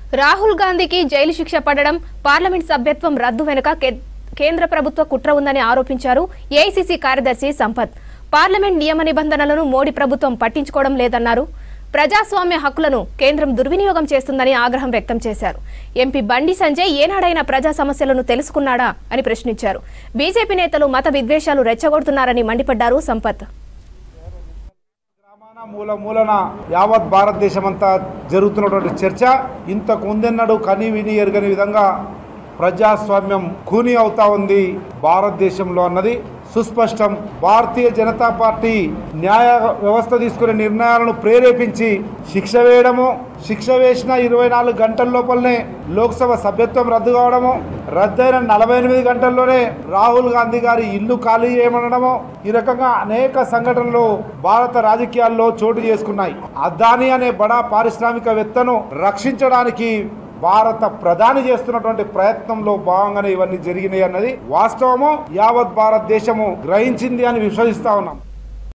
రాహుల్ గాంధీకి జైలు శిక్ష పడడం పార్లమెంట్ సభ్యత్వం రద్దు వెనుక కేంద్ర ప్రభుత్వ కుట్ర ఉందని ఆరోపించారు ఏఐసీసీ కార్యదర్శి సంపత్. పార్లమెంట్ నియమ నిబంధనలను మోడీ ప్రభుత్వం పట్టించుకోవడం లేదన్నారు. ప్రజాస్వామ్య హక్కులను కేంద్రం దుర్వినియోగం చేస్తుందని ఆగ్రహం వ్యక్తం చేశారు. ఎంపీ బండి సంజయ్ ఏనాడైనా ప్రజా సమస్యలను తెలుసుకున్నాడా అని ప్రశ్నించారు. బీజేపీ నేతలు మత విద్వేషాలు రెచ్చగొడుతున్నారని మండిపడ్డారు సంపత్. మూలన యావత్ భారతదేశమంతా జరుగుతున్నటువంటి చర్చ ఇంతకు ముందెన్నడూ కని విని ఎరగని విధంగా ప్రజాస్వామ్యం కూని అవుతా ఉంది భారతదేశంలో అన్నది సుస్పష్టం. భారతీయ జనతా పార్టీ న్యాయ వ్యవస్థ తీసుకునే నిర్ణయాలను ప్రేరేపించి శిక్ష వేయడము, శిక్ష వేసిన 24 గంటల లోపలనే లోక్సభ సభ్యత్వం రద్దు కావడము, రద్దయిన 48 గంటల్లోనే రాహుల్ గాంధీ గారి ఇల్లు ఖాళీ చేయమనడము, ఈ రకంగా అనేక సంఘటనలు భారత రాజకీయాల్లో చోటు చేసుకున్నాయి. అదానీ అనే బడా పారిశ్రామికవేత్తను రక్షించడానికి భారత ప్రధాని చేస్తున్నటువంటి ప్రయత్నంలో భాగంగానే ఇవన్నీ జరిగినాయి అన్నది వాస్తవము. యావత్ భారతదేశము గ్రహించింది అని విశ్వసిస్తా ఉన్నాం.